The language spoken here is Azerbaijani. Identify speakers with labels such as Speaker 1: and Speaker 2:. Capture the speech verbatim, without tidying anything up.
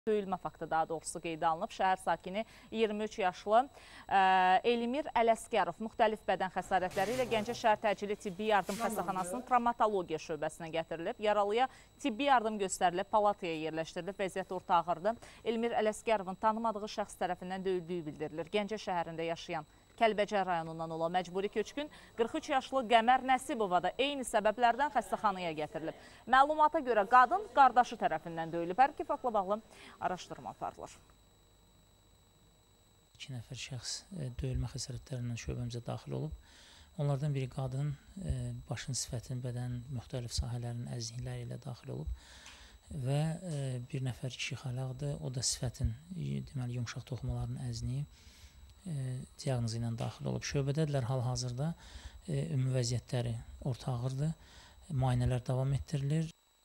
Speaker 1: döyülmə faktı daha doğrusu qeydə alınıb. Şəhər sakini iyirmi üç yaşlı Elmir Ələsgərov müxtəlif bədən xəsarətləri ilə Gəncə şəhər təcili tibbi yardım xəstəxanasının travmatologiya şöbəsinə gətirilib. Yaralıya tibbi yardım göstərilib, palataya yerləşdirilib, vəziyyət orta ağırdır. Elmir Ələsgərovun tanımadığı şəxs tərəfindən döyüldüyü bildirilir. Gəncə şəhərində yaşayan Kəlbəcər rayonundan olan məcburi köçkün qırx üç yaşlı Qəmər Nəsibova da eyni səbəblərdən xəstəxanaya gətirilib. Məlumata görə qadın qardaşı tərəfindən döyülüb. Hər iki faktla bağlı araşdırma aparılır.
Speaker 2: İki nəfər şəxs döyülmə xəsarətlərindən şöbəmizə daxil olub. Onlardan biri qadın başın, sifətin, bədən müxtəlif sahələrinin əzikləri ilə daxil olub və bir nəfər kişi xəlaqdır. O da sifətin, deməli, yumşaq toxumaların əzniyi diaqnozu ilə daxil olub. Şöbədədirlər hal-hazırda ümumi vəziyyətləri orta ağırdır. Müayinələr davam etdirilir.